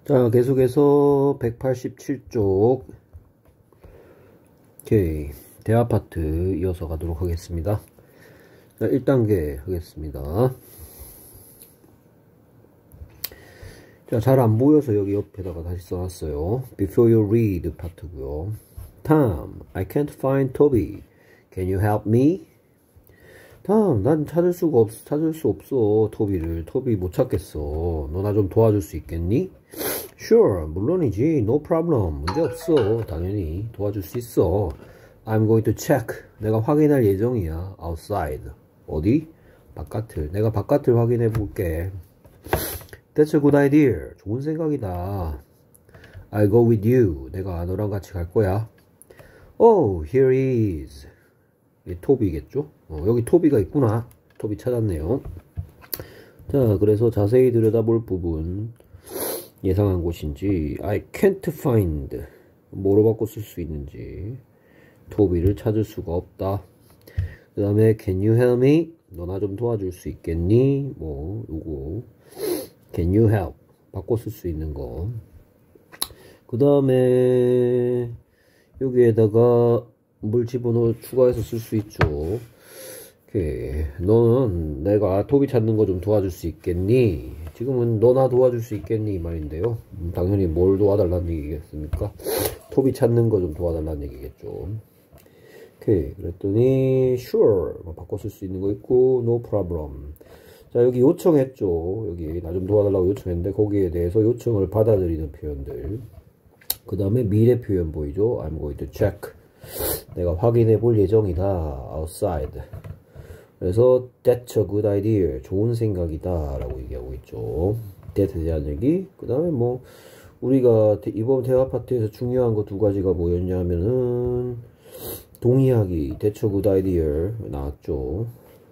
자, 계속해서 187쪽 오케이 대아파트 이어서 가도록 하겠습니다. 자, 1단계 하겠습니다. 자, 잘 안 보여서 여기 옆에다가 다시 써놨어요. Before you read 파트고요. Tom, I can't find Toby. Can you help me? Tom, 난 찾을 수 없어. 토비 못 찾겠어. 너 나 좀 도와줄 수 있겠니? Sure, 물론이지. No problem. 문제 없어. 당연히 도와줄 수 있어. I'm going to check. 내가 확인할 예정이야. Outside. 어디? 바깥을. 내가 바깥을 확인해 볼게. That's a good idea. 좋은 생각이다. I'll go with you. 내가 너랑 같이 갈 거야. Oh, here he is. 이게 토비겠죠? 여기 토비가 있구나. 토비 찾았네요. 자, 그래서 자세히 들여다볼 부분 예상한 곳인지 I can't find 뭐로 바꿔 쓸 수 있는지 토비를 찾을 수가 없다. 그 다음에 can you help me? 너나 좀 도와줄 수 있겠니? 뭐 요거 can you help 바꿔 쓸 수 있는 거. 그 다음에 여기에다가 뭘 집어넣어 추가해서 쓸 수 있죠. 오케이. 너는 내가 토비 찾는 거 좀 도와줄 수 있겠니? 지금은 너나 도와줄 수 있겠니? 이 말인데요. 당연히 뭘 도와달라는 얘기겠습니까? 토비 찾는 거 좀 도와달라는 얘기겠죠. 오케이. 그랬더니 sure 뭐 바꿔 쓸 수 있는 거 있고 no problem. 자, 여기 요청했죠. 여기 나 좀 도와달라고 요청했는데 거기에 대해서 요청을 받아들이는 표현들. 그 다음에 미래 표현 보이죠? I'm going to check. 내가 확인해 볼 예정이다. outside. 그래서 that's a good idea. 좋은 생각이다 라고 얘기하고 있죠. that에 대한 얘기. 그 다음에 뭐 우리가 이번 대화 파트에서 중요한 거 두 가지가 뭐였냐면은 동의하기 that's a good idea 나왔죠.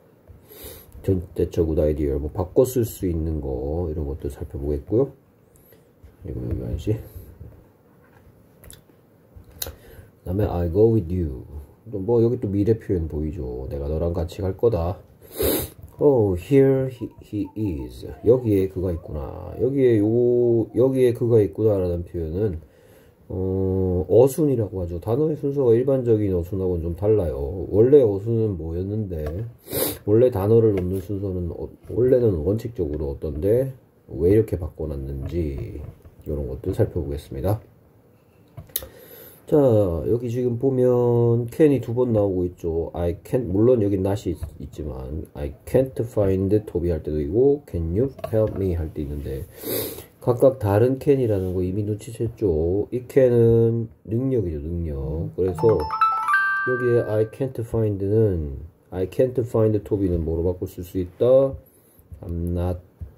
that's a good idea 뭐 바꿔 쓸 수 있는 거 이런 것도 살펴보겠고요. 이거 여기 아니지. 그 다음에 I go with you. 뭐 여기 또 미래 표현 보이죠. 내가 너랑 같이 갈 거다. Oh, here he is. 여기에 그가 있구나. 여기에 그가 있구나 라는 표현은 어순이라고 하죠. 단어의 순서가 일반적인 어순하고는 좀 달라요. 원래 어순은 뭐였는데 원래 단어를 놓는 순서는 원래는 원칙적으로 어떤데 왜 이렇게 바꿔놨는지 이런 것들 살펴보겠습니다. 자, 여기 지금 보면 can이 두 번 나오고 있죠. I can't, 물론 여기 not이 있지만 I can't find Toby 할 때도 있고 can you help me 할 때 있는데 각각 다른 can이라는 거 이미 눈치챘죠. 이 can은 능력이죠, 능력. 그래서 여기에 I can't find는 I can't find Toby는 뭐로 바꿀 수 있다? I'm not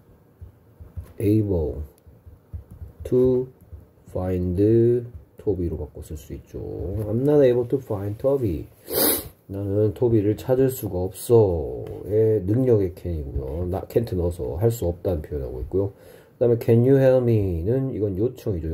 able to find 토비로 바꿔 쓸 수 있죠. I'm not able to find Toby. 나는 토비를 찾을 수가 없어의 능력의 can이고요. can't 넣어서 할 수 없다는 표현하고 있고요. 그 다음에 can you help me는 이건 요청이죠.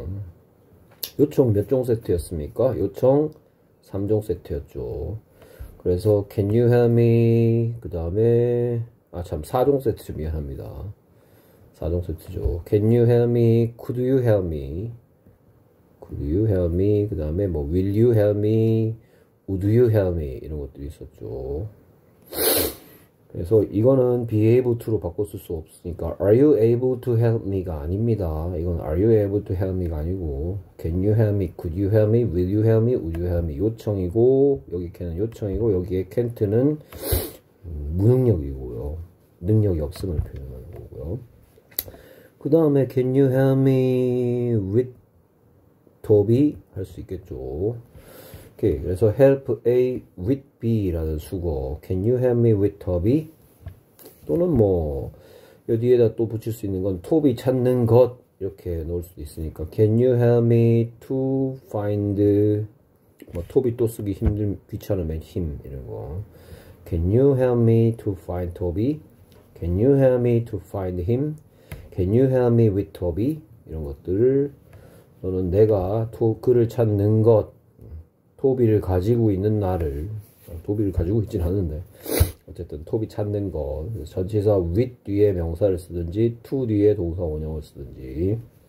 요청 몇 종 세트였습니까? 요청 3종 세트였죠. 그래서 can you help me 그 다음에 4종 세트 미안합니다. 4종 세트죠. can you help me? could you help me? Could you help me? 그 다음에 뭐 will you help me? would you help me? 이런 것들이 있었죠. 그래서 이거는 be able to로 바꿔 쓸 수 없으니까 are you able to help me가 아닙니다. 이건 are you able to help me가 아니고 can you help me? could you help me? will you help me? would you help me? 요청이고 여기 can은 요청이고 여기에 can't는 무능력이고요. 능력이 없음을 표현하는 거고요. 그 다음에 can you help me with Toby 할 수 있겠죠. 오케이. 그래서 help A with B 라는 수거 can you help me with Toby 또는 뭐 여기에다 또 붙일 수 있는 건 Toby 찾는 것 이렇게 넣을 수도 있으니까 can you help me to find 뭐 Toby 또 쓰기 귀찮으면 him 이런 거 can you help me to find Toby can you help me to find him can you help me with Toby 이런 것들을 또는 내가 그를 찾는 것, 토비를 가지고 있는 나를, 토비를 가지고 있진 않은데 어쨌든 토비 찾는 것 전치사 with 뒤에 명사를 쓰든지 to 뒤에 동사 원형을 쓰든지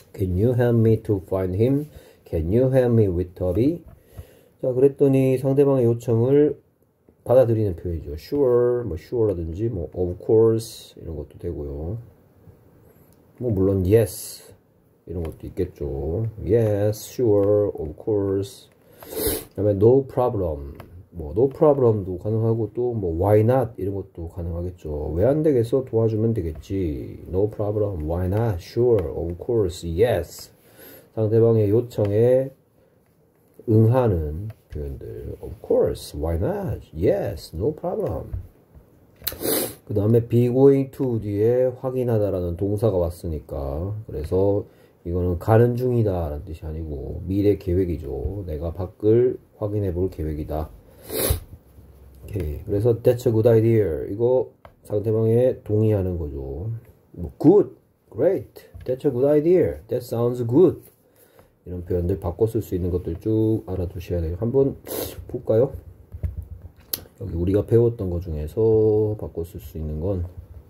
Can you help me to find him? Can you help me with Toby? 자, 그랬더니 상대방의 요청을 받아들이는 표현이죠. Sure, 뭐 sure라든지 뭐 of course 이런 것도 되고요. 뭐 물론 yes 이런 것도 있겠죠. Yes, sure, of course. 그다음에 no problem. 뭐 no problem도 가능하고 또 뭐 why not 이런 것도 가능하겠죠. 왜 안 되겠어? 도와주면 되겠지. No problem, why not, sure, of course, yes. 상대방의 요청에 응하는 표현들. Of course, why not, yes, no problem. 그 다음에 be going to 뒤에 확인하다라는 동사가 왔으니까 그래서 이거는 가는 중이다 라는 뜻이 아니고 미래 계획이죠. 내가 밖을 확인해 볼 계획이다. 오케이. 그래서 that's a good idea. 이거 상대방에 동의하는 거죠. 뭐 good, great, that's a good idea, that sounds good. 이런 표현들 바꿔 쓸 수 있는 것들 쭉 알아두셔야 돼요. 한번 볼까요? 여기 우리가 배웠던 것 중에서 바꿔 쓸 수 있는 건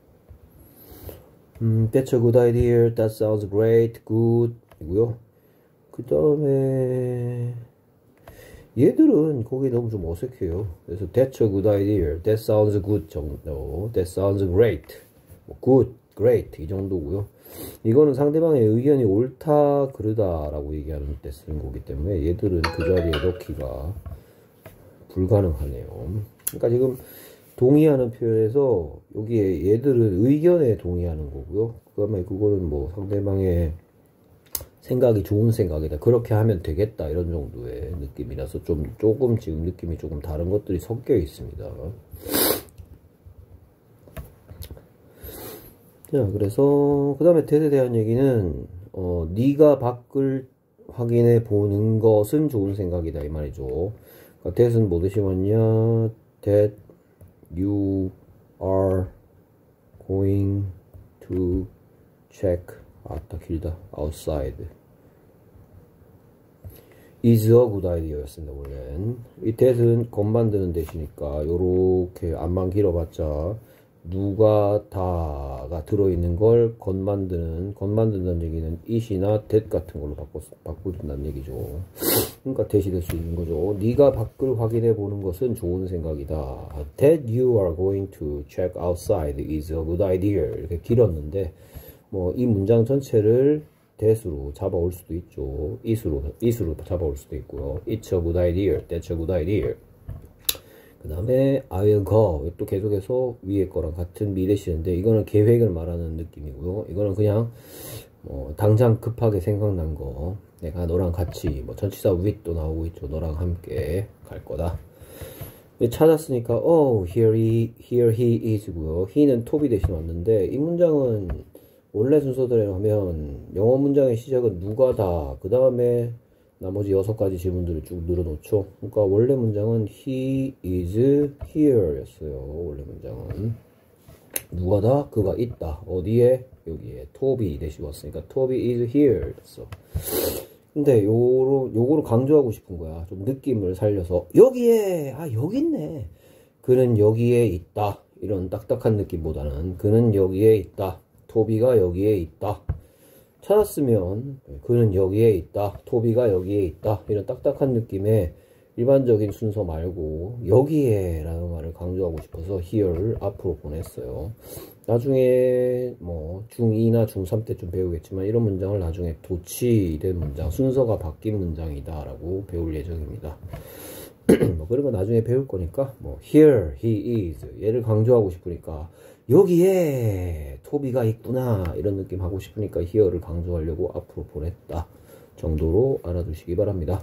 That's a good idea, that sounds great, good 이고요. 그 다음에 얘들은 거기 너무 좀 어색해요. 그래서 That's a good idea, that sounds good 정도, that sounds great, good, great 이 정도고요. 이거는 상대방의 의견이 옳다 그르다 라고 얘기하는 때 쓰는 거기 때문에 얘들은 그 자리에 넣기가 불가능하네요. 그러니까 지금 동의하는 표현에서 여기에 얘들은 의견에 동의하는 거고요. 그다음에 그거는 뭐 상대방의 생각이 좋은 생각이다, 그렇게 하면 되겠다 이런 정도의 느낌이라서 조금 지금 느낌이 조금 다른 것들이 섞여 있습니다. 자, 그래서 그 다음에 that에 대한 얘기는 네가 밖을 확인해 보는 것은 좋은 생각이다 이 말이죠. 그러니까 that은 뭐 뜻이 왔냐? That you are going to check, 아따 길다, outside is a good idea 였습니다. 원래는 이 that은 것 만드는 대시니까 요렇게 안만 길어봤자 누가 다가 들어있는 걸 것 만든다는 얘기는 it이나 that 같은 걸로 바꾸든다는 얘기죠. 그러니까 that이 될 수 있는 거죠. 네가 밖을 확인해 보는 것은 좋은 생각이다. That you are going to check outside is a good idea. 이렇게 길었는데 뭐 이 문장 전체를 that으로 잡아올 수도 있죠. it으로 잡아올 수도 있고요. It's a good idea, that's a good idea. 그 다음에 I will go 또 계속해서 위에 거랑 같은 미래시인데 이거는 계획을 말하는 느낌이고요. 이거는 그냥 당장 급하게 생각난 거, 내가 너랑 같이 뭐 전치사 with도 나오고 있죠. 너랑 함께 갈 거다. 찾았으니까 here he is고요. he는 toby 대신 왔는데 이 문장은 원래 순서대로 하면 영어 문장의 시작은 누가다 그 다음에 나머지 6가지 지문들을 쭉 늘어놓죠. 그러니까 원래 문장은 he is here 였어요. 원래 문장은 누가다, 그가 있다. 어디에? 여기에 토비 대시 왔으니까 토비 is here 였어. 근데 요거를 강조하고 싶은 거야. 좀 느낌을 살려서 여기에, 여기 있네, 그는 여기에 있다, 이런 딱딱한 느낌보다는 그는 여기에 있다, 토비가 여기에 있다. 찾았으면 그는 여기에 있다, 토비가 여기에 있다, 이런 딱딱한 느낌의 일반적인 순서 말고 여기에 라는 말을 강조하고 싶어서 here를 앞으로 보냈어요. 나중에 뭐 중2나 중3 때쯤 배우겠지만 이런 문장을 나중에 도치된 문장, 순서가 바뀐 문장이다 라고 배울 예정입니다. 뭐 그런 거 나중에 배울 거니까 뭐 here he is 얘를 강조하고 싶으니까 여기에 토비가 있구나 이런 느낌 하고 싶으니까 here를 강조하려고 앞으로 보냈다 정도로 알아두시기 바랍니다.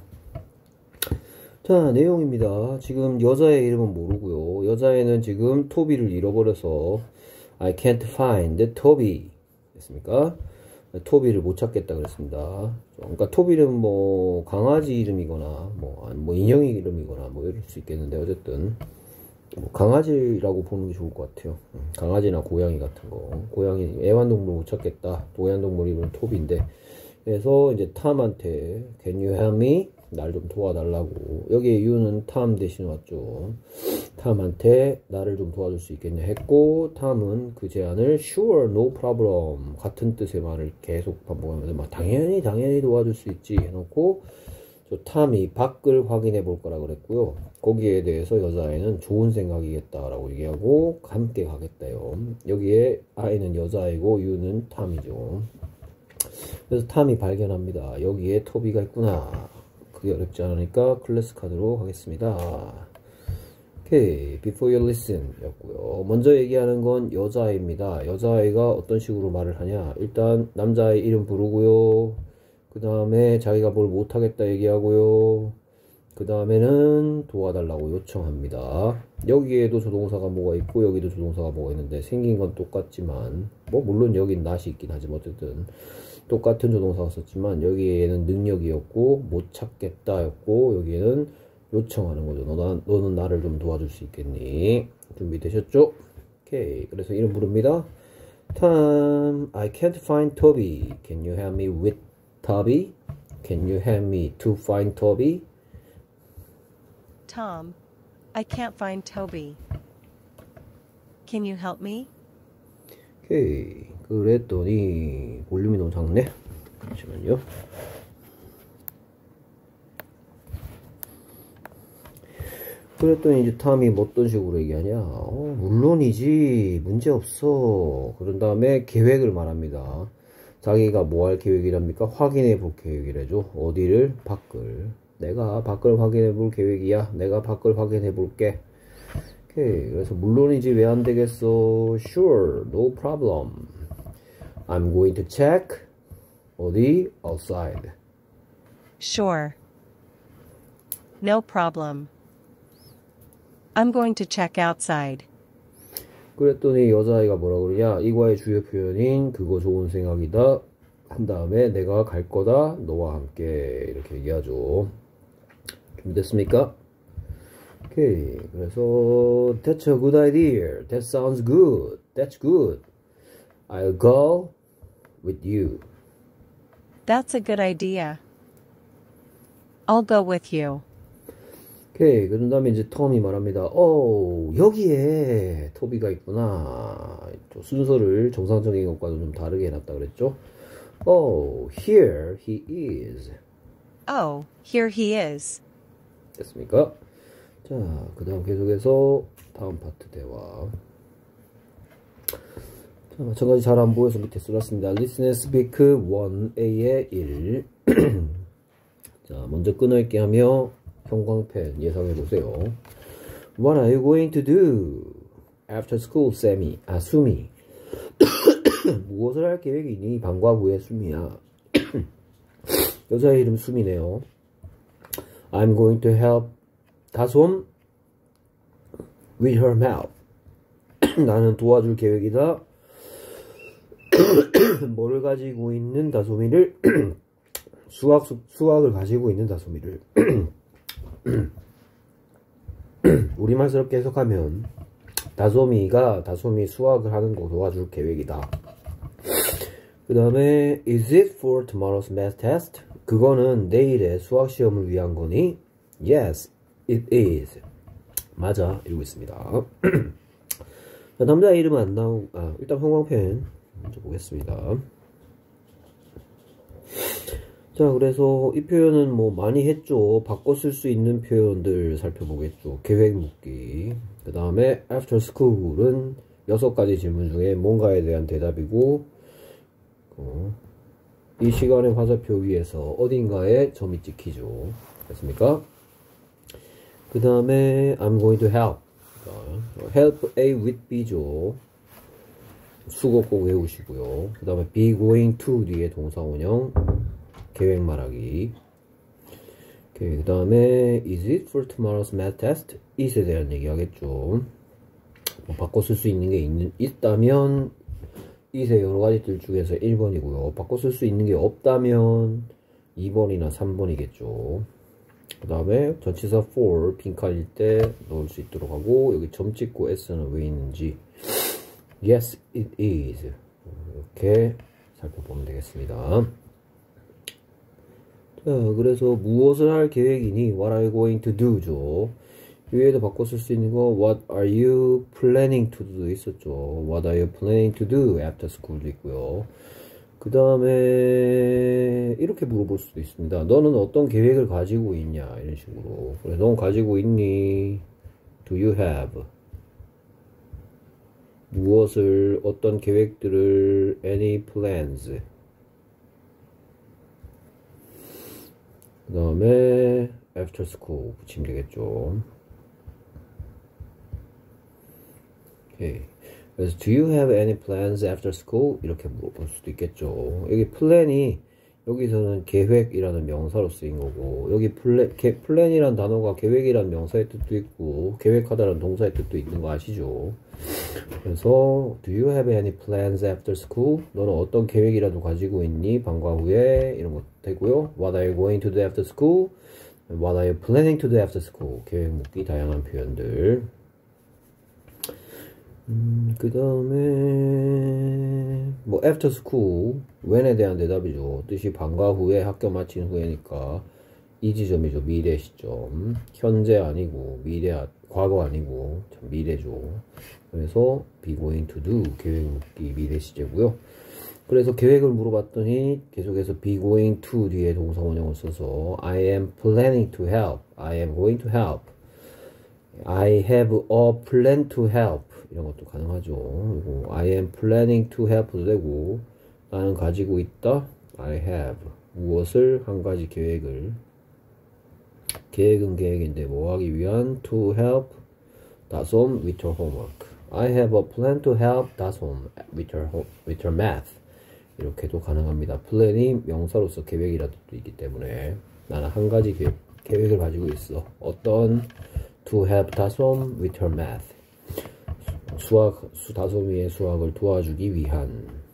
자, 내용입니다. 지금 여자의 이름은 모르고요. 여자애는 지금 토비를 잃어버려서 I can't find Toby 됐습니까? 토비를 못 찾겠다 그랬습니다. 그러니까 토비는 뭐 강아지 이름이거나 뭐 인형 이름이거나 뭐 이럴 수 있겠는데 어쨌든 뭐 강아지라고 보는 게 좋을 것 같아요. 강아지나 고양이 같은 거. 고양이 애완동물 못 찾겠다. 애완동물 이름은 토비인데 그래서 이제 탐한테 Can you help me? 날 좀 도와달라고. 여기에 you는 탐 대신 왔죠. 탐한테 나를 좀 도와줄 수 있겠냐 했고, 탐은 그 제안을 sure, no problem 같은 뜻의 말을 계속 반복하면서 막 당연히 도와줄 수 있지 해놓고, 저 탐이 밖을 확인해 볼 거라 그랬고요. 거기에 대해서 여자아이는 좋은 생각이겠다라고 얘기하고 함께 가겠대요. 여기에 아이는 여자아이고 you는 탐이죠. 그래서 탐이 발견합니다. 여기에 토비가 있구나. 그게 어렵지 않으니까 클래스 카드로 하겠습니다. 오케이, before you listen 였고요. 먼저 얘기하는 건 여자아이입니다. 여자아이가 어떤 식으로 말을 하냐. 일단 남자아이 이름 부르고요. 그 다음에 자기가 뭘 못하겠다 얘기하고요. 그 다음에는 도와달라고 요청합니다. 여기에도 조동사가 뭐가 있고 여기도 조동사가 뭐가 있는데 생긴 건 똑같지만 뭐 물론 여긴 not이 있긴 하지만 어쨌든 똑같은 조동사가 썼지만 여기에는 능력이었고 못 찾겠다 였고 여기에는 요청하는 거죠. 너는 나를 좀 도와줄 수 있겠니? 준비되셨죠? 오케이. 그래서 이름 부릅니다. Tom, I can't find Toby. Can you help me with Toby? Can you help me to find Toby? Tom, I can't find Toby. Can you help me? 오케이. 그랬더니 볼륨이 너무 작네. 잠시만요. 그랬더니 이제 탐이 뭐 어떤 식으로 얘기하냐. 물론이지. 문제없어. 그런 다음에 계획을 말합니다. 자기가 뭐 할 계획이랍니까? 확인해 볼 계획이래죠. 어디를? 밖을. 내가 밖을 확인해 볼 계획이야. 내가 밖을 확인해 볼게. 오케이. 그래서 물론이지 왜 안 되겠어? Sure, no problem. I'm going to check. 어디? Outside. Sure. No problem. I'm going to check outside. 그랬더니 여자아이가 뭐라 그러냐. 이과의 주요 표현인 그거 좋은 생각이다. 한 다음에 내가 갈 거다. 너와 함께 이렇게 얘기하죠. 준비됐습니까? 오케이. 그래서 That's a good idea. That sounds good. That's good. I'll go with you. That's a good idea. I'll go with you. 오케이. 그런 다음에 이제 톰이 말합니다. 여기에 토비가 있구나. 순서를 정상적인 것과도 좀 다르게 해놨다 그랬죠. Here he is. Oh, here he is. 됐습니까? 자, 그 다음 계속해서 다음 파트 대화. 자, 마찬가지 잘 안 보여서 밑에 써놨습니다. Listen and speak 1A의 1. 자, 먼저 끊을게 하며 형광펜 예상해보세요. What are you going to do after school, Sammy? 수미. 무엇을 할 계획이니? 방과 후에 수미야. 여자의 이름 수미네요. I'm going to help 다솜 with her math. 나는 도와줄 계획이다. 뭐를 가지고 있는 다솜이를 수학을 가지고 있는 다솜이를 우리말스럽게 해석하면 다솜이 수학을 하는 거 도와줄 계획이다. 그 다음에 Is it for tomorrow's math test? 그거는 내일의 수학 시험을 위한 거니? Yes, it is. 맞아, 이러고 있습니다. 자, 남자 이름은 안 나오고 일단 형광펜 먼저 보겠습니다. 자, 그래서 이 표현은 뭐 많이 했죠. 바꿔 쓸 수 있는 표현들 살펴보겠죠. 계획 묻기. 그 다음에 after school은 6가지 질문 중에 뭔가에 대한 대답이고, 이 시간의 화살표 위에서 어딘가에 점이 찍히죠. 됐습니까? 그 다음에 I'm going to help. help A with B죠. 수거 꼭 외우시고요. 그 다음에 be going to 뒤에 동사원형 계획 말하기. 그 다음에 is it for tomorrow's math test? it에 대한 얘기 하겠죠. 뭐 바꿔 쓸 수 있는 게 있다면 it의 여러 가지들 중에서 1번이고요. 바꿔 쓸 수 있는 게 없다면 2번이나 3번이겠죠. 그 다음에 전치사 for 빈칸일 때 넣을 수 있도록 하고, 여기 점 찍고 s는 왜 있는지 yes it is 이렇게 살펴보면 되겠습니다. 그래서 무엇을 할 계획이니? What are you going to do? 죠. 위에도 바꿔 쓸 수 있는 거 What are you planning to do? 있었죠. What are you planning to do after school도 있고요. 그 다음에 이렇게 물어볼 수도 있습니다. 너는 어떤 계획을 가지고 있냐? 이런 식으로. 그래, 넌 가지고 있니? Do you have? 무엇을, 어떤 계획들을, any plans? 그 다음에 after school 붙이면 되겠죠. 오케이. 그래서 do you have any plans after school? 이렇게 물어볼 수도 있겠죠. 여기 플랜이 여기서는 계획이라는 명사로 쓰인 거고, 여기 플랜이란 단어가 계획이라는 명사의 뜻도 있고 계획하다라는 동사의 뜻도 있는 거 아시죠? 그래서 do you have any plans after school? 너는 어떤 계획이라도 가지고 있니? 방과 후에 이런 거 되고요. What are you going to do after school? What are you planning to do after school? 계획 묻기 다양한 표현들. 그 다음에 뭐 after school when에 대한 대답이죠. 뜻이 방과 후에, 학교 마친 후에니까 이 지점이죠. 미래 시점. 현재 아니고 과거 아니고 미래죠. 그래서 be going to do 계획 묻기 미래 시제고요. 그래서 계획을 물어봤더니 계속해서 be going to 뒤에 동사 원형을 써서 I am planning to help, I am going to help, I have a plan to help 이런 것도 가능하죠. 그리고 I am planning to help도 되고 나는 가지고 있다. I have 무엇을, 한 가지 계획을. 계획은 계획인데 뭐 하기 위한? To help 다솜 with your homework. I have a plan to help 다솜 with your math. 이렇게도 가능합니다. 플랜이 명사로서 계획이라는 뜻도 있기 때문에 나는 한 가지 계획을 가지고 있어. 어떤? To help 다솜 with her math. 다솜이의 수학을 도와주기 위한.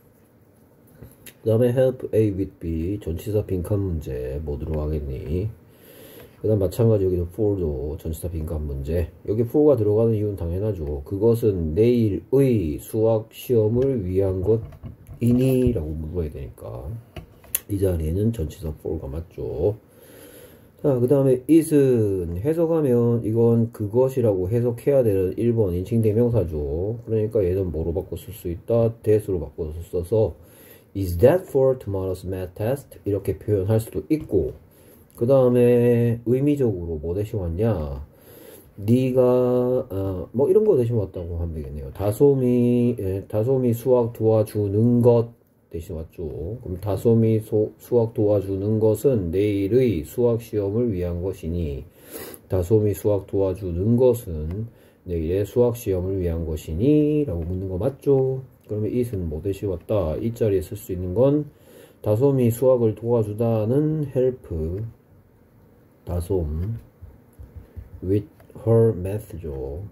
그 다음에 help A with B 전치사 빈칸 문제 뭐 들어가겠니? 그 다음 마찬가지 여기도 for도 전치사 빈칸 문제. 여기 for가 들어가는 이유는 당연하죠. 그것은 내일의 수학 시험을 위한 것이니? 라고 물어야 되니까 이 자리에는 전치사 for가 맞죠. 자, 그 다음에 it은 해석하면 이건 그것이라고 해석해야 되는 1번 인칭 대명사죠. 그러니까 얘는 뭐로 바꿔 쓸 수 있다? that으로 바꿔서 써서 is that for tomorrow's math test? 이렇게 표현할 수도 있고, 그 다음에 의미적으로 뭐 대신 왔냐? 네가 뭐 이런 거 대신 왔다고 하면 되겠네요. 다솜이 수학 도와주는 것 대신 왔죠. 그럼 다솜이 수학 도와주는 것은 내일의 수학 시험을 위한 것이니, 다솜이 수학 도와주는 것은 내일의 수학 시험을 위한 것이니? 라고 묻는 거 맞죠? 그러면 it은 뭐 대신 왔다? 이 자리에 쓸 수 있는 건 다솜이 수학을 도와주다는 help 다솜 with her math죠.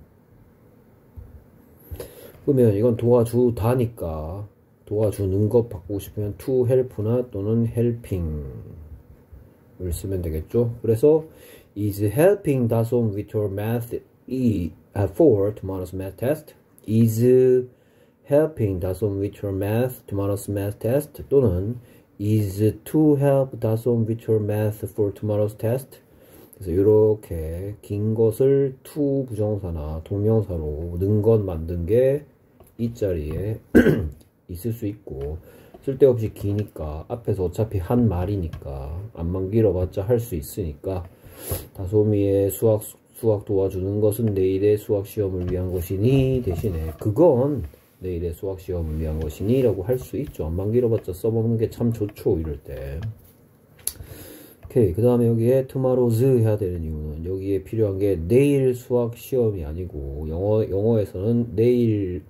그러면 이건 도와주다니까 도와주는 것 바꾸고 싶으면 to help나 또는 helping을 쓰면 되겠죠. 그래서 is helping 다솜 with her math for tomorrow's math test. is helping 다솜 with her math tomorrow's math test 또는 is to help 다솜 with her math for tomorrow's test. 그래서 이렇게 긴 것을 to 부정사나 동명사로 는 것 만든 게 이 자리에 있을 수 있고, 쓸데없이 기니까 앞에서 어차피 한 말이니까 안만 길어봤자 할 수 있으니까 다솜이의 수학 도와주는 것은 내일의 수학 시험을 위한 것이니 대신에 그건 내일의 수학 시험을 위한 것이니 라고 할 수 있죠. 안만 길어봤자 써먹는 게 참 좋죠 이럴 때. 오케이. 그 다음에 여기에 tomorrow's 해야 되는 이유는 여기에 필요한 게 내일 수학 시험이 아니고 영어에서는 내일의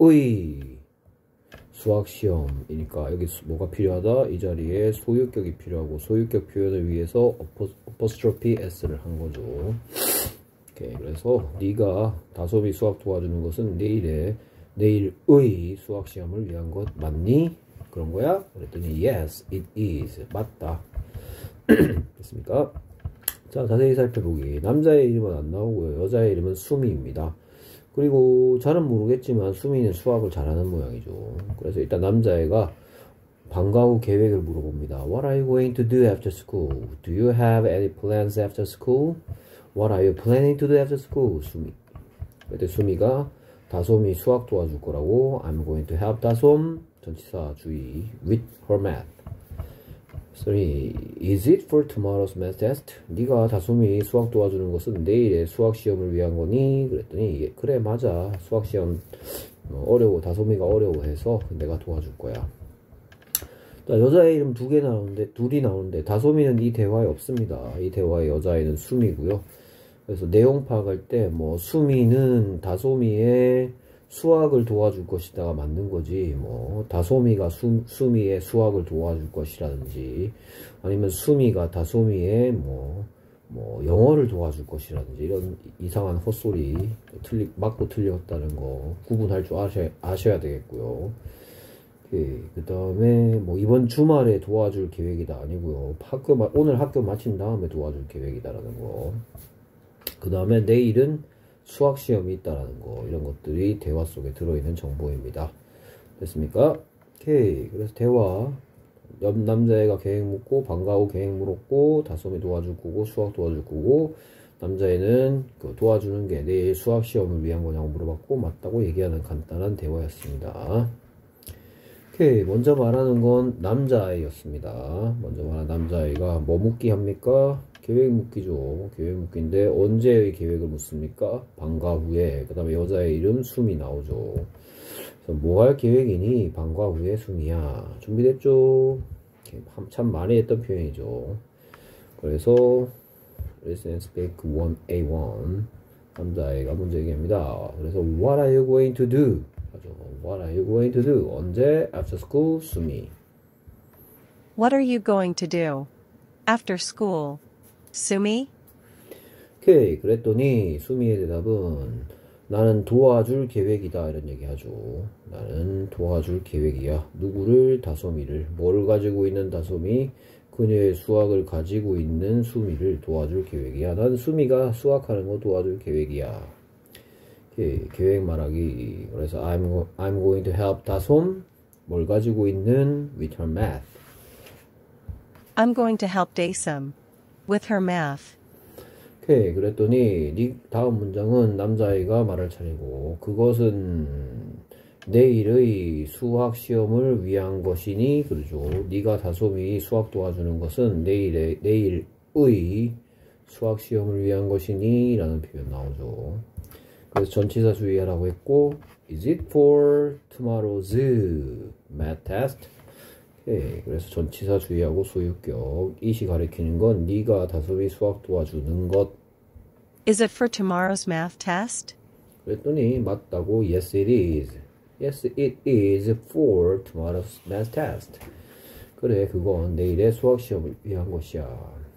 수학 시험이니까 여기 뭐가 필요하다? 이 자리에 소유격이 필요하고 소유격 표현을 위해서 apostrophe s를 한 거죠. 오케이. 그래서 네가 다솜이 수학 도와주는 것은 내일의 수학 시험을 위한 것 맞니? 그런 거야? 그랬더니 yes, it is. 맞다. 됐습니까? 자, 자세히 살펴보기. 남자의 이름은 안 나오고요. 여자의 이름은 수미입니다. 그리고 잘은 모르겠지만 수미는 수학을 잘하는 모양이죠. 그래서 일단 남자애가 방과 후 계획을 물어봅니다. What are you going to do after school? Do you have any plans after school? What are you planning to do after school? 수미. 그때 수미가 다솜이 수학 도와줄 거라고 I'm going to help 다솜 전치사 주의 with her math. 3. Is it for tomorrow's math test? 네가 다솜이 수학 도와주는 것은 내일의 수학 시험을 위한 거니? 그랬더니 그래 맞아. 수학 시험 어려워. 다솜이가 어려워해서 내가 도와줄 거야. 자, 여자의 이름 둘이 나오는데 다솜이는 이 대화에 없습니다. 이 대화의 여자애는 수미고요. 그래서 내용 파악할 때 뭐 수미는 다솜이의 수학을 도와줄 것이다가 맞는 거지, 뭐 다솜이가 수미의 수학을 도와줄 것이라든지 아니면 수미가 다솜이의 뭐 영어를 도와줄 것이라든지 이런 이상한 헛소리 맞고 틀렸다는 거 구분할 줄 아셔야 되겠고요. 그 다음에 뭐 이번 주말에 도와줄 계획이다 아니고요. 오늘 학교 마친 다음에 도와줄 계획이다라는 거. 그 다음에 내일은 수학 시험이 있다라는 거, 이런 것들이 대화 속에 들어있는 정보입니다. 됐습니까? 오케이. 그래서 대화. 옆 남자애가 계획 묻고 방과 후 계획 물었고 다솜이 도와줄 거고 수학 도와줄 거고 남자애는 그 도와주는 게 내일 수학 시험을 위한 거냐고 물어봤고 맞다고 얘기하는 간단한 대화였습니다. 오케이. 먼저 말하는 건 남자아이였습니다. 먼저 말하는 남자아이가 뭐 묻기 합니까? 계획 묻기죠. 계획 묻기인데 언제의 계획을 묻습니까? 방과 후에. 그 다음에 여자의 이름 수미 나오죠. 그래서 뭐 할 계획이니? 방과 후에 수미야. 준비됐죠? 참 많이 했던 표현이죠. 그래서 Listen and Speak 1A1 남자아이가 먼저 얘기합니다. 그래서 What are you going to do? What are you going to do? 언제? After school, 수미. What are you going to do? After school, 수미? 오케이. 그랬더니 수미의 대답은 나는 도와줄 계획이다 이런 얘기 하죠. 나는 도와줄 계획이야. 누구를? 다솜이를. 뭐를 가지고 있는 다솜이? 그녀의 수학을 가지고 있는 수미를 도와줄 계획이야. 난 수미가 수학하는 거 도와줄 계획이야. 계획 말하기. 그래서 I'm going to help 다솜 뭘 가지고 있는 with her math. I'm going to help 다솜 with her math. 오케이. 그랬더니 다음 문장은 남자아이가 말을 차리고 그것은 내일의 수학 시험을 위한 것이니 그러죠. 네가 다솜이 수학 도와주는 것은 내일의 수학 시험을 위한 것이니 라는 표현 나오죠. 그래서 전치사 주의하라고 했고 Is it for tomorrow's math test? 오케이. 그래서 전치사 주의하고 소유격 이시 가리키는 건 네가 다솜이 수학 도와주는 것. Is it for tomorrow's math test? 그랬더니 맞다고 Yes it is. Yes it is for tomorrow's math test. 그래 그건 내일의 수학 시험을 위한 것이야.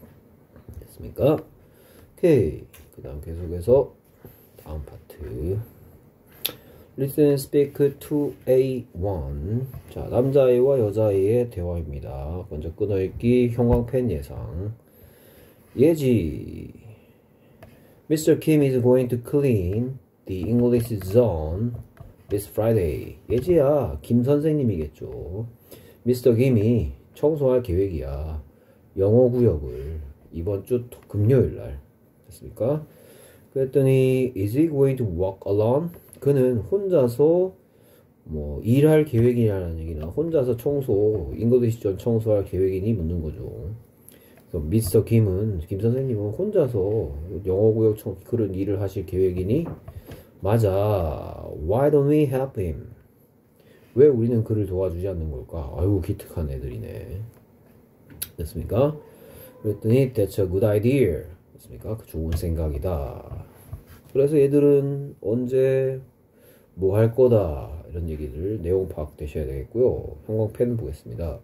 됐습니까? 오케이. 그 다음 계속해서 다음 파트. Listen and speak to A1. 자, 남자아이와 여자아이의 대화입니다. 먼저 끊어읽기, 형광펜 예상. 예지. Mr. Kim is going to clean the English zone this Friday. 예지야, 김 선생님이겠죠. Mr. Kim이 청소할 계획이야. 영어 구역을 이번 주 금요일 날. 됐습니까? 그랬더니 Is he going to walk alone? 그는 혼자서 뭐 일할 계획이냐는 얘기나 혼자서 잉글리시전 청소할 계획이니 묻는 거죠. 그래서 미스터 김은 김 선생님은 혼자서 영어구역 그런 일을 하실 계획이니 맞아. Why don't we help him? 왜 우리는 그를 도와주지 않는 걸까? 아이고 기특한 애들이네. 됐습니까? 그랬더니 That's a good idea. 됐습니까? 그 좋은 생각이다. 그래서 얘들은 언제 뭐 할 거다 이런 얘기를 내용 파악되셔야 되겠고요. 형광펜 보겠습니다.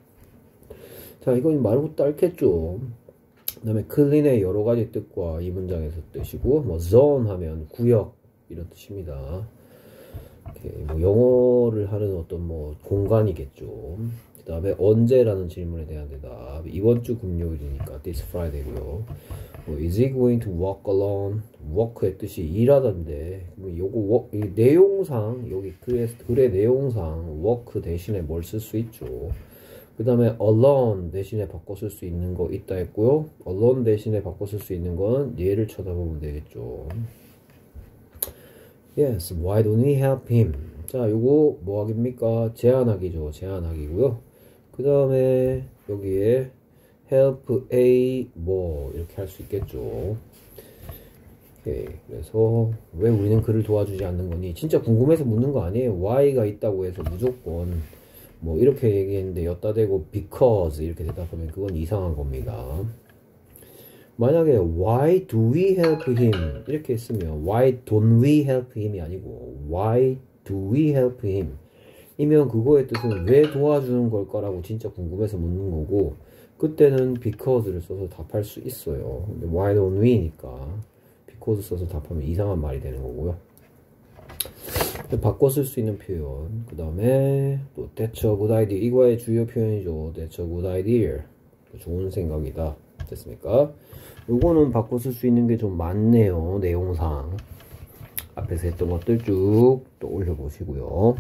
자, 이건 말고 짧겠죠. 그 다음에 clean의 여러 가지 뜻과 이 문장에서 뜻이고 뭐 zone 하면 구역 이런 뜻입니다. 이렇게 뭐 영어를 하는 어떤 뭐 공간이겠죠. 그 다음에 언제라는 질문에 대한 대답. 이번 주 금요일이니까 this Friday고요. 뭐 is he going to walk alone? walk의 뜻이 일하던데 요거 이 내용상 여기 글의 내용상 walk 대신에 뭘 쓸 수 있죠. 그 다음에 alone 대신에 바꿔 쓸 수 있는 거 있다 했고요. alone 대신에 바꿔 쓸 수 있는 건 얘를 쳐다보면 되겠죠. Yes, why don't we help him? 자, 요거 뭐 하기입니까? 제안하기죠. 제안하기고요. 그 다음에 여기에 help A 뭐 이렇게 할 수 있겠죠. 오케이. 그래서 왜 우리는 그를 도와주지 않는 거니? 진짜 궁금해서 묻는 거 아니에요. why가 있다고 해서 무조건 뭐 이렇게 얘기했는데 엿다 대고 because 이렇게 대답하면 그건 이상한 겁니다. 만약에 why do we help him 이렇게 했으면 why don't we help him이 아니고 why do we help him 이면 그거의 뜻은 왜 도와주는 걸까라고 진짜 궁금해서 묻는 거고, 그때는 because를 써서 답할 수 있어요. 근데 why don't we니까 because 써서 답하면 이상한 말이 되는 거고요. 바꿔 쓸 수 있는 표현, 그 다음에 또 that's a good idea, 이거의 주요 표현이죠. that's a good idea, 좋은 생각이다. 됐습니까? 요거는 바꿔 쓸 수 있는 게 좀 많네요. 내용상 앞에서 했던 것들 쭉 또 올려보시고요.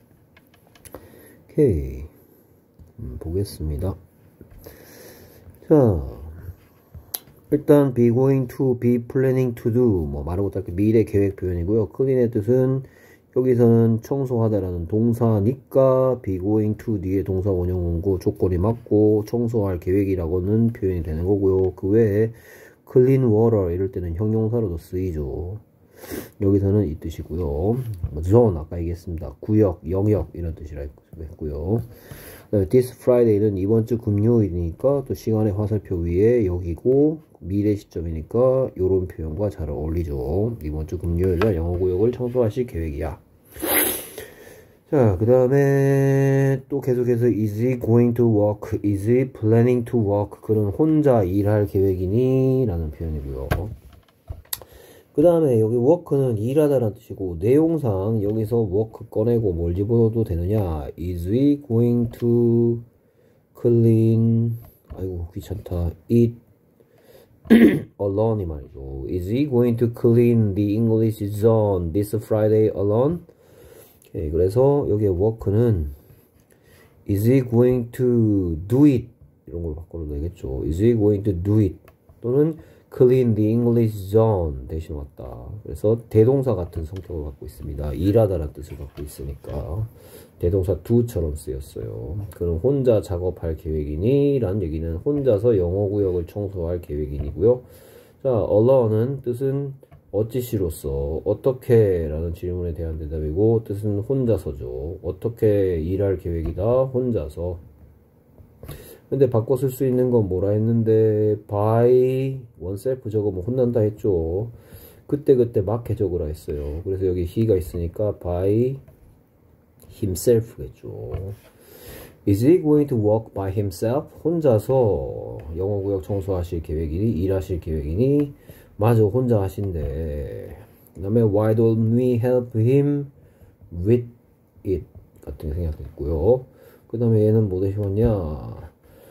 오케이. 보겠습니다. 자, 일단 be going to, be planning to do, 뭐 말을 못할 게 미래 계획 표현이고요. clean의 뜻은 여기서는 청소하다라는 동사니까 be going to 뒤에 동사 원형 원고 조건이 맞고 청소할 계획이라고는 표현이 되는 거고요. 그 외에 clean water 이럴 때는 형용사로도 쓰이죠. 여기서는 이 뜻이고요. zone 아까 얘기했습니다. 구역, 영역 이런 뜻이라 했고요. This Friday는 이번 주 금요일이니까 또 시간의 화살표 위에 여기고 미래 시점이니까 요런 표현과 잘 어울리죠. 이번 주 금요일날 영어 구역을 청소하실 계획이야. 자, 그 다음에 또 계속해서 is he going to work, is he planning to work, 그는 혼자 일할 계획이니? 라는 표현이고요. 그 다음에 여기 work는 일하다라는 뜻이고, 내용상 여기서 work 꺼내고 뭘 집어넣어도 되느냐? is he going to clean, 아이고 귀찮다, it alone 이 말이죠. is he going to clean the English zone this Friday alone? 오케이, 그래서 여기에 work는 is he going to do it 이런 걸로 바꿔도 되겠죠. is he going to do it 또는 clean the English zone 대신 왔다. 그래서 대동사 같은 성격을 갖고 있습니다. 일하다라는 뜻을 갖고 있으니까 대동사 do처럼 쓰였어요. 그는 혼자 작업할 계획이니? 라는 얘기는 혼자서 영어 구역을 청소할 계획이고요. 자, alone은 뜻은 어찌시로서, 어떻게 라는 질문에 대한 대답이고, 뜻은 혼자서죠. 어떻게 일할 계획이다, 혼자서. 근데 바꿔 쓸 수 있는 건 뭐라 했는데, by oneself 적으면 혼난다 했죠. 그때 막 해적으라 했어요. 그래서 여기 he가 있으니까 by himself겠죠. Is he going to work by himself? 혼자서 영어 구역 청소하실 계획이니? 일하실 계획이니? 맞아, 혼자 하신대. 그 다음에 why don't we help him with it? 같은 생각했고요. 그 다음에 얘는 뭐 되시겠냐?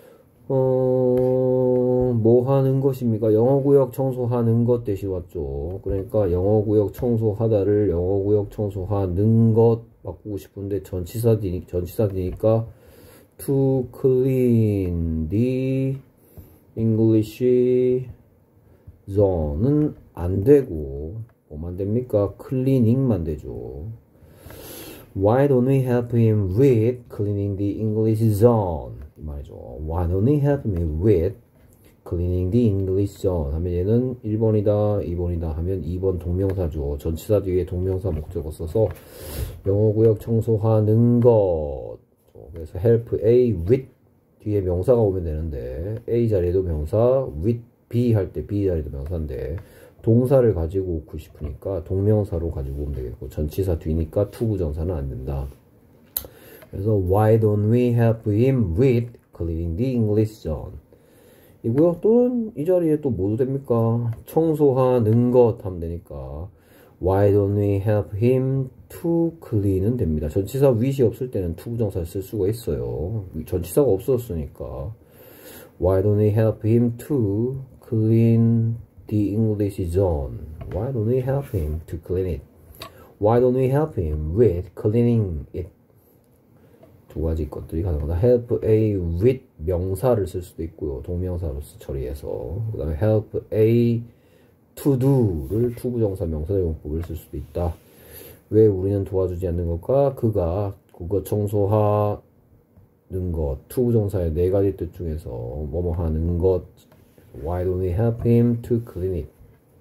뭐 하는 것입니까? 영어구역 청소하는 것 대신 왔죠. 그러니까 영어구역 청소하다를 영어구역 청소하는 것 바꾸고 싶은데 전치사니까 to clean the English zone은 안 되고 뭐만 됩니까? cleaning만 되죠. Why don't we help him with cleaning the English zone? 이 말이죠. Why don't we help him with cleaning the English zone? 하면 얘는 1번이다, 2번이다 하면 2번 동명사죠. 전치사 뒤에 동명사 목적어 써서 영어구역 청소하는 것. 그래서 help A with 뒤에 명사가 오면 되는데 A 자리에도 명사, with B 할 때 B 자리도 명사인데 동사를 가지고 오고 싶으니까 동명사로 가지고 오면 되겠고 전치사 뒤니까 투부정사는 안 된다. 그래서 why don't we help him with cleaning the English zone? 이고요. 또는 이 자리에 또 뭐도 됩니까? 청소하는 것 하면 되니까 why don't we help him to clean은 됩니다. 전치사 with이 없을 때는 투부정사를 쓸 수가 있어요. 전치사가 없었으니까 why don't we help him to clean the English zone? Why don't we help him to clean it? Why don't we help him with cleaning it? 두 가지 것들이 가능하다. help A with 명사를 쓸 수도 있고요. 동명사로서 처리해서. 그 다음에 help A to do를 투부정사 명사대용법을 쓸 수도 있다. 왜 우리는 도와주지 않는 것과 그가 그거 청소하는 것, 투부정사의 네 가지 뜻 중에서 뭐뭐 하는 것. Why don't we help him to clean it?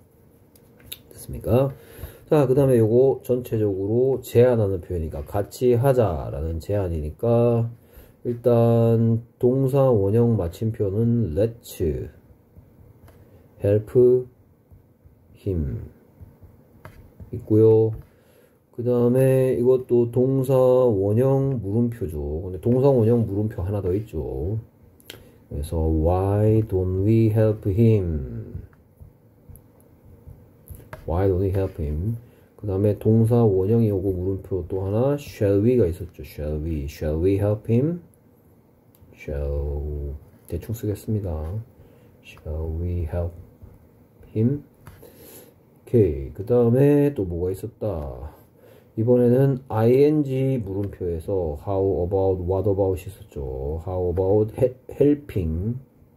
됐습니까? 자, 그 다음에 요거 전체적으로 제안하는 표현이니까 같이 하자라는 제안이니까 일단 동사 원형 마침표는 let's help him 있고요. 그 다음에 이것도 동사 원형 물음표죠. 근데 동사 원형 물음표 하나 더 있죠. 그래서 why don't we help him? Why don't we help him? 그 다음에 동사 원형이 오고 물음표 또 하나 shall we가 있었죠. Shall we help him? Shall 대충 쓰겠습니다. Shall we help him? 오케이. 그 다음에 또 뭐가 있었다. 이번에는 ing 물음표에서 how about, what about 있었죠. How about helping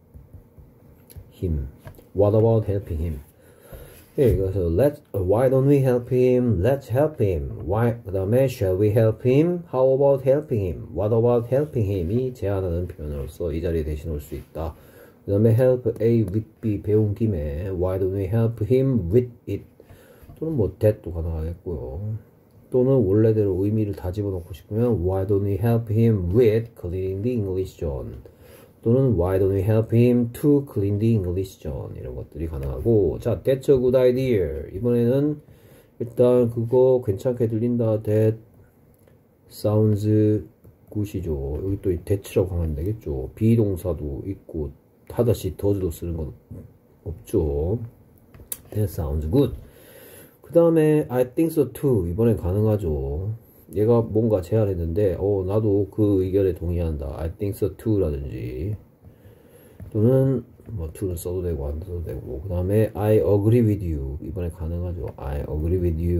him? What about helping him? 예, 그래서 why don't we help him? Let's help him. Why? 그 다음에 shall we help him? How about helping him? What about helping him이 제안하는 표현으로서 이 자리에 대신 올 수 있다. 그 다음에 help A with B 배운 김에 why don't we help him with it? 또는 뭐 that도 가능하겠고요. 또는 원래대로 의미를 다 집어넣고 싶으면 why don't we help him with cleaning the English zone? 또는 why don't we help him to clean the English zone? 이런 것들이 가능하고 자, that's a good idea. 이번에는 일단 그거 괜찮게 들린다. That sounds good이죠. 여기 또 that라고 하면 되겠죠. 비동사도 있고 하다시 does도 쓰는 건 없죠. That sounds good. 그 다음에 I think so too. 이번엔 가능하죠. 얘가 뭔가 제안했는데 나도 그 의견에 동의한다. I think so too 라든지 또는 뭐 to는 써도 되고 안 써도 되고 그 다음에 I agree with you. 이번에 가능하죠. I agree with you.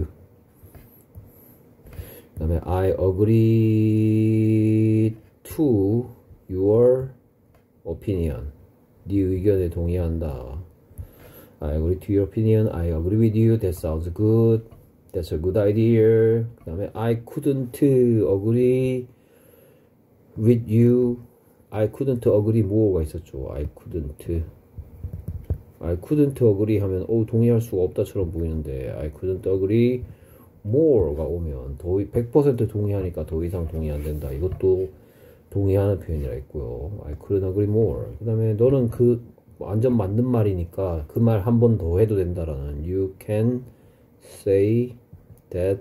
그 다음에 I agree to your opinion. 네 의견에 동의한다. I agree to your opinion. I agree with you. That sounds good. That's a good idea. 그 다음에 I couldn't agree with you. I couldn't agree more가 있었죠. I couldn't agree 하면 동의할 수가 없다처럼 보이는데 I couldn't agree more가 오면 100% 동의하니까 더 이상 동의 안 된다. 이것도 동의하는 표현이라 했고요. I couldn't agree more. 그 다음에 너는 그 완전 맞는 말이니까 그 말 한 번 더 해도 된다라는 You can say that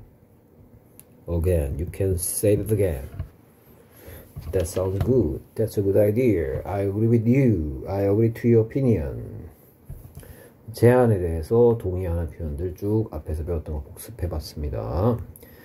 again. You can say that again. That sounds good. That's a good idea. I agree with you. I agree to your opinion. 제안에 대해서 동의하는 표현들 쭉 앞에서 배웠던 거 복습해봤습니다.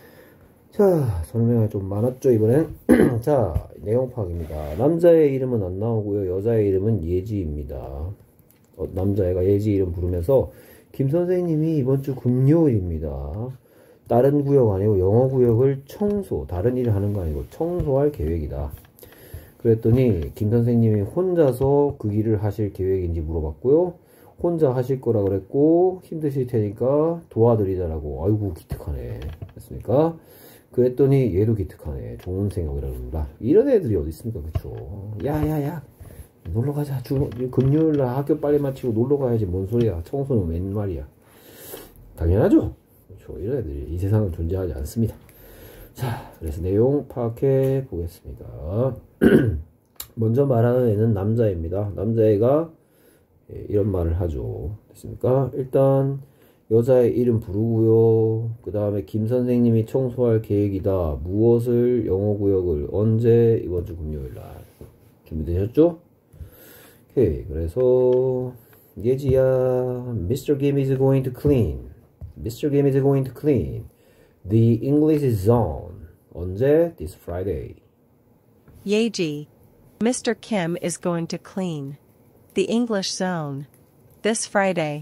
자, 설명이 좀 많았죠, 이번엔? 자, 내용 파악입니다. 남자의 이름은 안 나오고요. 여자의 이름은 예지입니다. 남자애가 예지 이름 부르면서 김 선생님이 이번 주 금요일입니다. 다른 구역 아니고 영어 구역을 다른 일을 하는 거 아니고 청소할 계획이다. 그랬더니 김 선생님이 혼자서 그 일을 하실 계획인지 물어봤고요. 혼자 하실 거라 그랬고 힘드실 테니까 도와드리자라고. 아이고 기특하네. 됐습니까? 그랬더니 얘도 기특하네. 좋은 생각이라는구나. 이런 애들이 어디 있습니까? 그쵸? 야야야 놀러가자. 금요일날 학교 빨리 마치고 놀러가야지. 뭔 소리야. 청소는 웬 말이야. 당연하죠. 그렇죠. 이런 애들이 이 세상은 존재하지 않습니다. 자, 그래서 내용 파악해 보겠습니다. 먼저 말하는 애는 남자입니다. 남자애가 이런 말을 하죠. 됐습니까? 일단 여자의 이름 부르고요. 그 다음에 김 선생님이 청소할 계획이다. 무엇을, 영어 구역을, 언제, 이번 주 금요일날. 준비되셨죠? 오케이. 그래서 예지야, Mr. Kim is going to clean. Mr. Kim is going to clean the English zone. 언제? This Friday. Yeji, Mr. Kim is going to clean the English zone this Friday.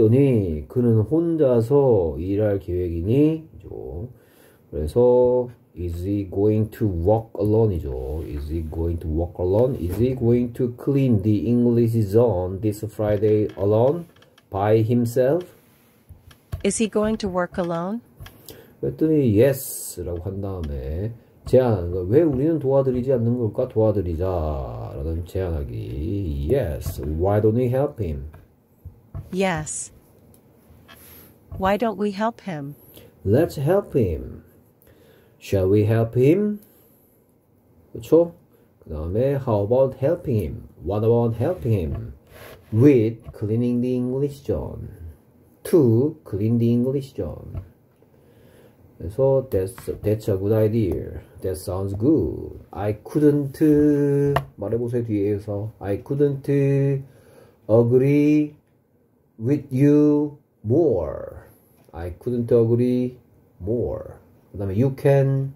그랬더니 그는 혼자서 일할 계획이니? 그래서 Is he going to walk alone이죠. Is he going to walk alone? Is he going to clean the English zone this Friday alone? By himself? Is he going to work alone? 그랬더니 yes라고 한 다음에 제안, 왜 우리는 도와드리지 않는 걸까? 도와드리자 라는 제안하기. Yes, why don't we help him? Yes. Why don't we help him? Let's help him. Shall we help him? 그쵸? 그 다음에 how about helping him? What about helping him? With cleaning the English zone. To clean the English zone. 그래서 that's a good idea. That sounds good. I couldn't 말해보세요 뒤에서 I couldn't agree with you more. I couldn't agree more. 그 다음에 you can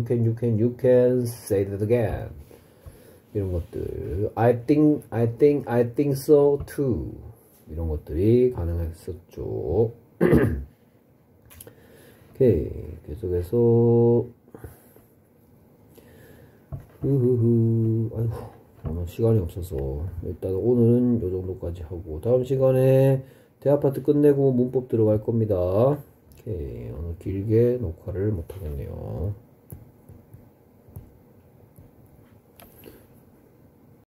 say that again. 이런 것들. I think so too. 이런 것들이 가능했었죠. 오케이. 계속해서 아이고 오늘 시간이 없어서 일단 오늘은 요 정도까지 하고 다음 시간에 대화 파트 끝내고 문법 들어갈 겁니다. 오케이. 오늘 길게 녹화를 못 하겠네요.